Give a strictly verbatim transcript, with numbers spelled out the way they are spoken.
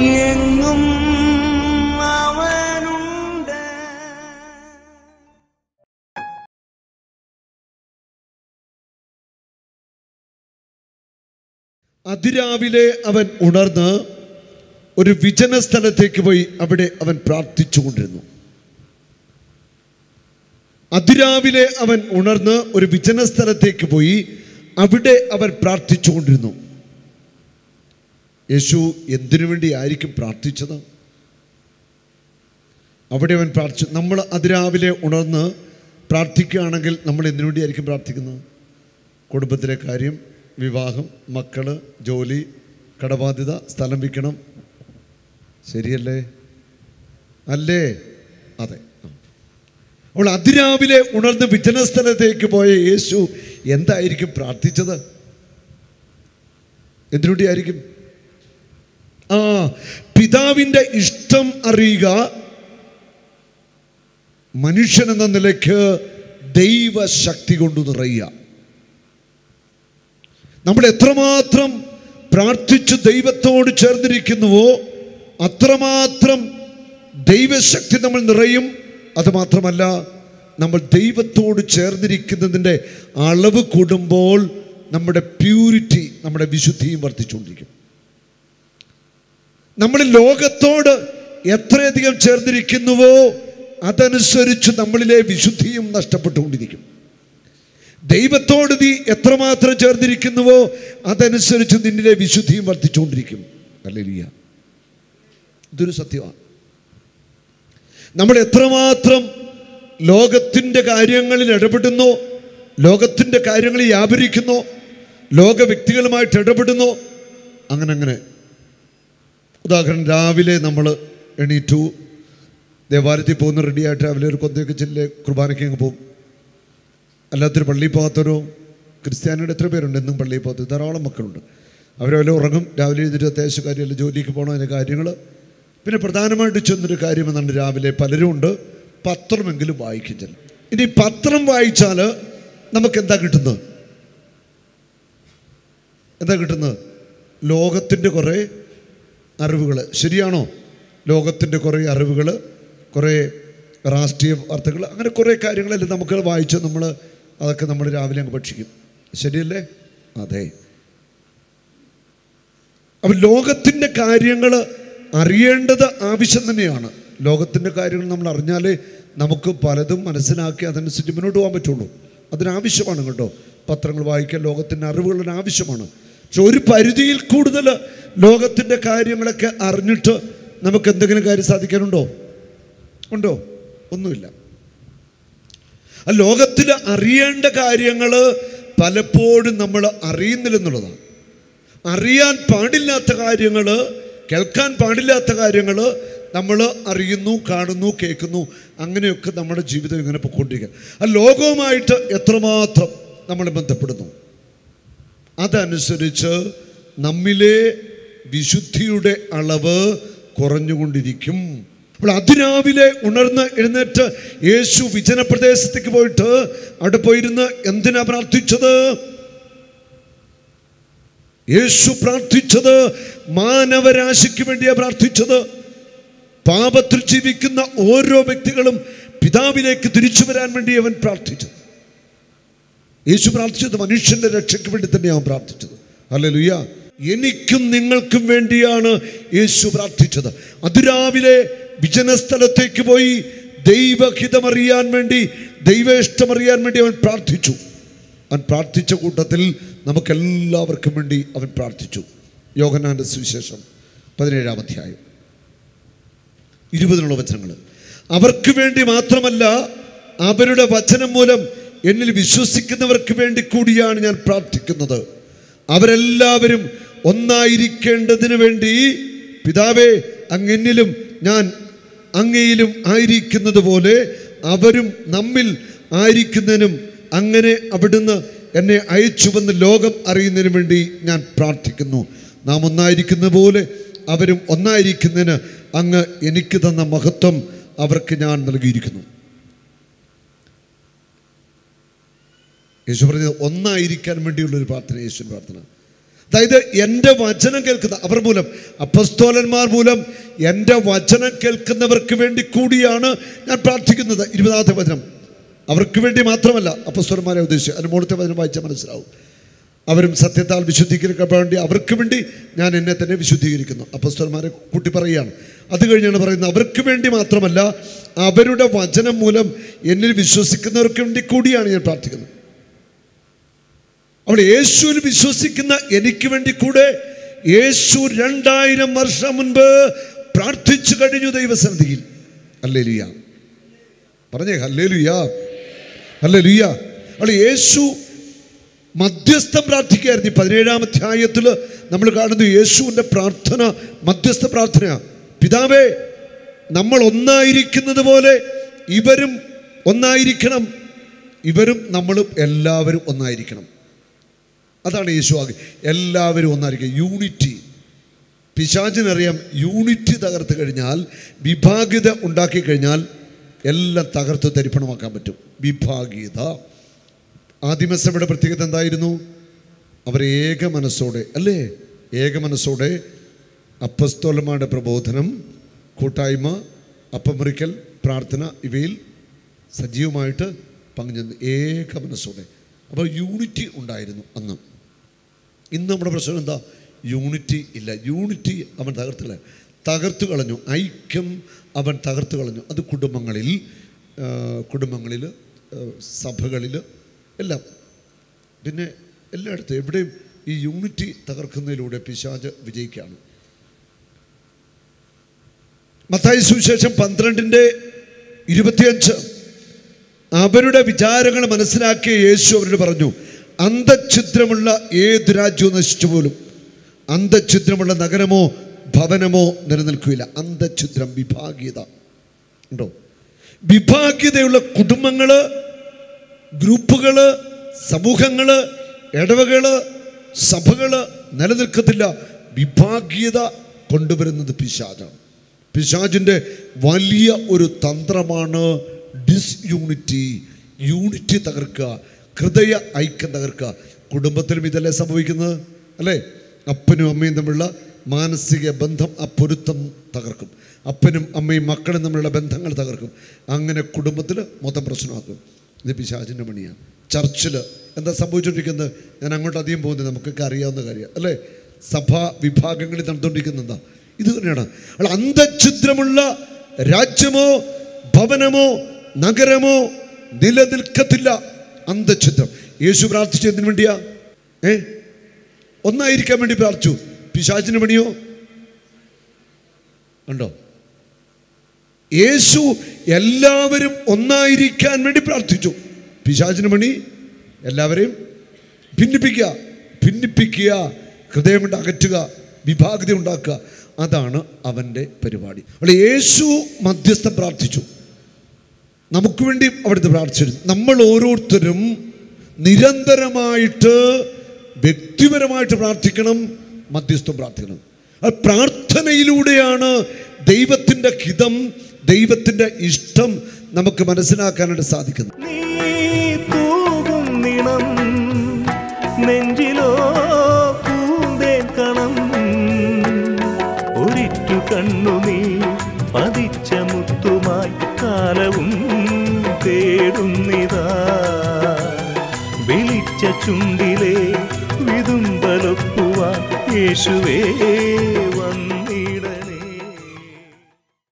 എങ്ങും അവനുണ്ട്. അതിരാവിലെ അവൻ ഉണർന്ന് ഒരു വിജന സ്ഥലത്തേക്ക് പോയി അവിടെ അവൻ പ്രാർത്ഥിച്ചുകൊണ്ടിരുന്നു. അതിരാവിലെ അവൻ ഉണർന്ന് ഒരു വിജന സ്ഥലത്തേക്ക് പോയി അവിടെ അവൻ പ്രാർത്ഥിച്ചുകൊണ്ടിരുന്നു. യേശു എന്തിനു വേണ്ടി ആയിരിക്കും പ്രാർത്ഥിച്ചത്? അവിടെ അവൻ പ്രാർത്ഥിച്ചു. നമ്മൾ അതിരാവിലെ ഉണർന്ന് പ്രാർത്ഥിക്കുകയാണെങ്കിൽ നമ്മൾ എന്തിനു വേണ്ടിയായിരിക്കും പ്രാർത്ഥിക്കുന്നത്? കുടുംബത്തിലെ കാര്യം, വിവാഹം, മക്കള്, ജോലി, കടബാധ്യത, സ്ഥലം വിൽക്കണം. ശരിയല്ലേ? അല്ലേ? അതെ. അപ്പോൾ അതിരാവിലെ ഉണർന്ന് വിജനസ്ഥലത്തേക്ക് പോയ യേശു എന്തായിരിക്കും പ്രാർത്ഥിച്ചത്? എന്തിനുവേണ്ടിയായിരിക്കും? ആ പിതാവിൻ്റെ ഇഷ്ടം അറിയുക, മനുഷ്യൻ എന്ന നിലയ്ക്ക് ദൈവശക്തി കൊണ്ട് നിറയുക. നമ്മൾ എത്രമാത്രം പ്രാർത്ഥിച്ച് ദൈവത്തോട് ചേർന്നിരിക്കുന്നുവോ അത്രമാത്രം ദൈവശക്തി നമ്മൾ നിറയും. അതുമാത്രമല്ല, നമ്മൾ ദൈവത്തോട് ചേർന്നിരിക്കുന്നതിൻ്റെ അളവ് കൂടുമ്പോൾ നമ്മുടെ പ്യൂരിറ്റി, നമ്മുടെ വിശുദ്ധിയും വർദ്ധിച്ചുകൊണ്ടിരിക്കും. നമ്മൾ ലോകത്തോട് എത്രയധികം ചേർന്നിരിക്കുന്നുവോ അതനുസരിച്ച് നമ്മളിലെ വിശുദ്ധിയും നഷ്ടപ്പെട്ടുകൊണ്ടിരിക്കും. ദൈവത്തോട് നീ എത്രമാത്രം ചേർന്നിരിക്കുന്നുവോ അതനുസരിച്ച് നിന്നിലെ വിശുദ്ധിയും വർദ്ധിച്ചുകൊണ്ടിരിക്കും. ഹല്ലേലൂയ. ഇതൊരു സത്യമാണ്. നമ്മൾ എത്രമാത്രം ലോകത്തിൻ്റെ കാര്യങ്ങളിൽ ഇടപെടുന്നോ, ലോകത്തിൻ്റെ കാര്യങ്ങളിൽ വ്യാപരിക്കുന്നോ, ലോക വ്യക്തികളുമായിട്ട് ഇടപെടുന്നോ, അങ്ങനെ അങ്ങനെ. ഉദാഹരണം, രാവിലെ നമ്മൾ എണീറ്റു, ദേവാലയത്തിൽ പോകുന്ന റെഡിയായിട്ട് രാവിലെ ഒരു കൊന്തയൊക്കെ ചെല്ലെ കുർബാനയ്ക്ക് അങ്ങ് പോകും. അല്ലാത്തൊരു പള്ളിയിൽ പോകാത്തവരോ, ക്രിസ്ത്യാനിയുടെ എത്ര പേരുണ്ട് എന്നും പള്ളിയിൽ പോകാത്ത ധാരാളം മക്കളുണ്ട്. അവരവരെ ഉറങ്ങും, രാവിലെ എഴുന്നേറ്റ് അത്യാവശ്യ കാര്യമല്ല, ജോലിക്ക് പോകണം, അതിൻ്റെ കാര്യങ്ങൾ. പിന്നെ പ്രധാനമായിട്ട് ചെന്നൊരു കാര്യമെന്നാണ്, രാവിലെ പലരും ഉണ്ട് പത്രമെങ്കിലും വായിക്കും. ചെല്ലും. ഇനി പത്രം വായിച്ചാൽ നമുക്ക് എന്താ കിട്ടുന്നത്? എന്താ കിട്ടുന്നത്? ലോകത്തിൻ്റെ കുറേ അറിവുകൾ. ശരിയാണോ? ലോകത്തിൻ്റെ കുറേ അറിവുകൾ, കുറേ രാഷ്ട്രീയ വാർത്തകൾ, അങ്ങനെ കുറേ കാര്യങ്ങളെല്ലാം നമുക്ക് വായിച്ച് നമ്മൾ അതൊക്കെ നമ്മൾ രാവിലെ അങ്ങ് ഭക്ഷിക്കും. ശരിയല്ലേ? അതെ. അപ്പം ലോകത്തിൻ്റെ കാര്യങ്ങൾ അറിയേണ്ടത് ആവശ്യം തന്നെയാണ്. ലോകത്തിൻ്റെ കാര്യങ്ങൾ നമ്മൾ അറിഞ്ഞാലേ നമുക്ക് പലതും മനസ്സിലാക്കി അതനുസരിച്ച് മുന്നോട്ട് പോകാൻ പറ്റുള്ളൂ. അതിനാവശ്യമാണ് കേട്ടോ പത്രങ്ങൾ വായിക്കാൻ, ലോകത്തിൻ്റെ അറിവുകളുടെ ആവശ്യമാണ്. പക്ഷെ ഒരു പരിധിയിൽ കൂടുതൽ ലോകത്തിൻ്റെ കാര്യങ്ങളൊക്കെ അറിഞ്ഞിട്ട് നമുക്ക് എന്തെങ്കിലും കാര്യം സാധിക്കാനുണ്ടോ? ഉണ്ടോ? ഒന്നുമില്ല. ആ ലോകത്തിൽ അറിയേണ്ട കാര്യങ്ങൾ പലപ്പോഴും നമ്മൾ അറിയുന്നില്ലെന്നുള്ളതാണ്. അറിയാൻ പാടില്ലാത്ത കാര്യങ്ങൾ, കേൾക്കാൻ പാടില്ലാത്ത കാര്യങ്ങൾ നമ്മൾ അറിയുന്നു, കാണുന്നു, കേൾക്കുന്നു. അങ്ങനെയൊക്കെ നമ്മുടെ ജീവിതം ഇങ്ങനെ പൊയ്ക്കൊണ്ടിരിക്കുക. ആ ലോകവുമായിട്ട് എത്രമാത്രം നമ്മൾ ബന്ധപ്പെടുന്നു അതനുസരിച്ച് നമ്മിലെ വിശുദ്ധിയുടെ അളവ് കുറഞ്ഞുകൊണ്ടിരിക്കും. അപ്പോൾ അതിരാവിലെ ഉണർന്ന് എഴുന്നേറ്റ് യേശു വിജനപ്രദേശത്തേക്ക് പോയിട്ട് അവിടെ പോയിരുന്ന് എന്തിനാ പ്രാർത്ഥിച്ചത്? യേശു പ്രാർത്ഥിച്ചത് മാനവരാശിക്ക് വേണ്ടിയാണ് പ്രാർത്ഥിച്ചത്. പാപത്തിൽ ജീവിക്കുന്ന ഓരോ വ്യക്തികളും പിതാവിലേക്ക് തിരിച്ചു വരാൻ വേണ്ടി അവൻ പ്രാർത്ഥിച്ചത്. യേശു പ്രാർത്ഥിച്ചത് മനുഷ്യന്റെ രക്ഷയ്ക്ക് വേണ്ടി തന്നെയാണ് പ്രാർത്ഥിച്ചത്. ഹല്ലേലൂയ. എനിക്കും നിങ്ങൾക്കും വേണ്ടിയാണ് യേശു പ്രാർത്ഥിച്ചത്. അതിരാവിലെ വിജനസ്ഥലത്തേക്ക് പോയി ദൈവഹിതമറിയാൻ വേണ്ടി, ദൈവ ഇഷ്ടമറിയാൻ വേണ്ടി അവൻ പ്രാർത്ഥിച്ചു. അവൻ പ്രാർത്ഥിച്ച കൂട്ടത്തിൽ നമുക്കെല്ലാവർക്കും വേണ്ടി അവൻ പ്രാർത്ഥിച്ചു. യോഹന്നാന്റെ സുവിശേഷം പതിനേഴാം അധ്യായം ഇരുപതിനുള്ള വചനങ്ങൾ. അവർക്ക് വേണ്ടി മാത്രമല്ല, അവരുടെ വചനം മൂലം എന്നിൽ വിശ്വസിക്കുന്നവർക്ക് വേണ്ടി കൂടിയാണ് ഞാൻ പ്രാർത്ഥിക്കുന്നത്. അവരെല്ലാവരും ഒന്നായിരിക്കേണ്ടതിന് വേണ്ടി, പിതാവേ അങ്ങെന്നിലും ഞാൻ അങ്ങയിലും ആയിരിക്കുന്നത് പോലെ അവരും നമ്മിൽ ആയിരിക്കുന്നതിനും അങ്ങനെ അവിടുന്ന് എന്നെ അയച്ചുവെന്ന് ലോകം അറിയുന്നതിന് വേണ്ടി ഞാൻ പ്രാർത്ഥിക്കുന്നു. നാം ഒന്നായിരിക്കുന്ന പോലെ അവരും ഒന്നായിരിക്കുന്നതിന് അങ്ങ് എനിക്ക് തന്ന മഹത്വം അവർക്ക് ഞാൻ നൽകിയിരിക്കുന്നു. യേശു പറഞ്ഞത് ഒന്നായിരിക്കാൻ വേണ്ടിയുള്ളൊരു പ്രാർത്ഥന, യേശുവിൻ്റെ പ്രാർത്ഥന. അതായത് എൻ്റെ വചനം കേൾക്കുന്ന അവർ മൂലം, അപ്പസ്തോലന്മാർ മൂലം എൻ്റെ വചനം കേൾക്കുന്നവർക്ക് വേണ്ടി കൂടിയാണ് ഞാൻ പ്രാർത്ഥിക്കുന്നത്. ഇരുപതാമത്തെ വചനം. അവർക്ക് വേണ്ടി മാത്രമല്ല അപ്പസ്തോലന്മാരെ ഉദ്ദേശിച്ചു. അതിന് മുകളിലത്തെ വചനം വായിച്ചാൽ മനസ്സിലാവും. അവരും സത്യത്താൽ വിശുദ്ധീകരിക്കാൻ വേണ്ടി അവർക്ക് വേണ്ടി ഞാൻ എന്നെ തന്നെ വിശുദ്ധീകരിക്കുന്നു. അപ്പസ്തോലന്മാരെ കൂട്ടി പറയുകയാണ്. അത് കഴിഞ്ഞാണ് പറയുന്നത് അവർക്ക് വേണ്ടി മാത്രമല്ല അവരുടെ വചനം മൂലം എന്നിൽ വിശ്വസിക്കുന്നവർക്ക് വേണ്ടി കൂടിയാണ് ഞാൻ പ്രാർത്ഥിക്കുന്നത്. അവിടെ യേശുവിൽ വിശ്വസിക്കുന്ന എനിക്ക് വേണ്ടി കൂടെ യേശു രണ്ടായിരം വർഷം മുൻപ് പ്രാർത്ഥിച്ചു കഴിഞ്ഞു ദൈവസന്നിധിയിൽ. ഹല്ലേലൂയ പറഞ്ഞേ, ഹല്ലേലൂയ ഹല്ലേലൂയ. അവിടെ യേശു മധ്യസ്ഥം പ്രാർത്ഥിക്കുകയായിരുന്നു. പതിനേഴാം അധ്യായത്തിൽ നമ്മൾ കാണുന്നു യേശുവിൻ്റെ പ്രാർത്ഥന മധ്യസ്ഥ പ്രാർത്ഥനയാണ്. പിതാവേ, നമ്മൾ ഒന്നായിരിക്കുന്നത് പോലെ ഇവരും ഒന്നായിരിക്കണം, ഇവരും നമ്മളും എല്ലാവരും ഒന്നായിരിക്കണം. അതാണ് യേശു ആകെ എല്ലാവരും ഒന്നായിരിക്കും. യൂണിറ്റി. പിശാചിനറിയാം യൂണിറ്റി തകർത്ത് കഴിഞ്ഞാൽ, വിഭാഗീയത ഉണ്ടാക്കി കഴിഞ്ഞാൽ എല്ലാം തകർത്ത് തരിപ്പണമാക്കാൻ പറ്റും. വിഭാഗീയത. ആദിമസഭയുടെ പ്രത്യേകത എന്തായിരുന്നു? അവർ ഏക മനസ്സോടെ, അല്ലേ, ഏക മനസ്സോടെ അപ്പസ്തോലന്മാരുടെ പ്രബോധനം, കൂട്ടായ്മ, അപ്പമുറിക്കൽ, പ്രാർത്ഥന ഇവയിൽ സജീവമായിട്ട് പങ്കുചേർന്ന് ഏക മനസ്സോടെ. അപ്പോൾ യൂണിറ്റി ഉണ്ടായിരുന്നു അന്ന്. ഇന്ന് നമ്മുടെ പ്രശ്നം എന്താ? യൂണിറ്റി ഇല്ല. യൂണിറ്റി അവൻ തകർത്തില്ല, തകർത്തു കളഞ്ഞു. ഐക്യം അവൻ തകർത്തു കളഞ്ഞു. അത് കുടുംബങ്ങളിൽ, കുടുംബങ്ങളിൽ, സഭകളിൽ എല്ലാം, പിന്നെ എല്ലായിടത്തും എവിടെയും ഈ യൂണിറ്റി തകർക്കുന്നതിലൂടെ പിശാച് വിജയിക്കുകയാണ്. മത്തായി സുവിശേഷം പന്ത്രണ്ടിൻ്റെ ഇരുപത്തിയഞ്ച്. അവരുടെ വിചാരങ്ങൾ മനസ്സിലാക്കിയ യേശു അവരോട് പറഞ്ഞു, അന്തഛിദ്രമുള്ള ഏത് രാജ്യവും നശിച്ചു പോലും അന്തഛിദ്രമുള്ള നഗരമോ ഭവനമോ നിലനിൽക്കില്ല. അന്തഛിദ്രം, വിഭാഗീയത ഉണ്ടോ? വിഭാഗീയതയുള്ള കുടുംബങ്ങൾ, ഗ്രൂപ്പുകൾ, സമൂഹങ്ങൾ, ഇടവകൾ, സഭകൾ നിലനിൽക്കത്തില്ല. വിഭാഗീയത കൊണ്ടുവരുന്നത് പിശാചാണ്. പിശാചിൻ്റെ വലിയ ഒരു തന്ത്രമാണ് ഡിസ്യൂണിറ്റി. യൂണിറ്റി തകർക്കുക, ഹൃദയ ഐക്യം തകർക്കുക. കുടുംബത്തിലും ഇതല്ലേ സംഭവിക്കുന്നത്, അല്ലേ? അപ്പനും അമ്മയും തമ്മിലുള്ള മാനസിക ബന്ധം, ആ പൊരുത്തം തകർക്കും. അപ്പനും അമ്മയും മക്കളും തമ്മിലുള്ള ബന്ധങ്ങൾ തകർക്കും. അങ്ങനെ കുടുംബത്തിൽ മൊത്തം പ്രശ്നമാക്കും. ഇത് പിശാചിൻ്റെ പണിയാണ്. ചർച്ചിൽ എന്താ സംഭവിച്ചുകൊണ്ടിരിക്കുന്നത്? ഞാൻ അങ്ങോട്ട് അധികം പോകുന്നത് നമുക്കൊക്കെ അറിയാവുന്ന കാര്യമാണ്, അല്ലേ? സഭാ വിഭാഗങ്ങളിൽ നടന്നുകൊണ്ടിരിക്കുന്നത് എന്താ? ഇത് തന്നെയാണ്. അന്തഛിദ്രമുള്ള രാജ്യമോ ഭവനമോ നഗരമോ നിലനിൽക്കത്തില്ല. അന്തഛിദ്രം. യേശു പ്രാർത്ഥിച്ചതിന് വേണ്ടിയാ? ഏ ഒന്നായിരിക്കാൻ വേണ്ടി പ്രാർത്ഥിച്ചു. പിശാചിന് പണിയോ ഉണ്ടോ? യേശു എല്ലാവരും ഒന്നായിരിക്കാൻ വേണ്ടി പ്രാർത്ഥിച്ചു. പിശാചിന് പണി എല്ലാവരെയും ഭിന്നിപ്പിക്കുക, ഭിന്നിപ്പിക്കുക, ഹൃദയം കൊണ്ട് അകറ്റുക, വിഭാഗത ഉണ്ടാക്കുക. അതാണ് അവൻ്റെ പരിപാടി. അവിടെ യേശു മധ്യസ്ഥം പ്രാർത്ഥിച്ചു, നമുക്ക് വേണ്ടി അവിടുത്തെ പ്രാർത്ഥിച്ചു. നമ്മൾ ഓരോരുത്തരും നിരന്തരമായിട്ട് വ്യക്തിപരമായിട്ട് പ്രാർത്ഥിക്കണം, മധ്യസ്ഥം പ്രാർത്ഥിക്കണം. ആ പ്രാർത്ഥനയിലൂടെയാണ് ദൈവത്തിൻ്റെ ഹിതം, ദൈവത്തിൻ്റെ ഇഷ്ടം നമുക്ക് മനസ്സിലാക്കാനായിട്ട് സാധിക്കുന്നത്. നെഞ്ചിലോ പൂന്തേൻ കണം ഒരിറ്റു കണ്ണു നീ പതിച്ച മുത്തുമായി കാലവും തേടുന്നിതാ. വിളിച്ച ചുണ്ടിലെ വിതുമ്പലൊപ്പുവാൻ യേശുവേ വന്നു.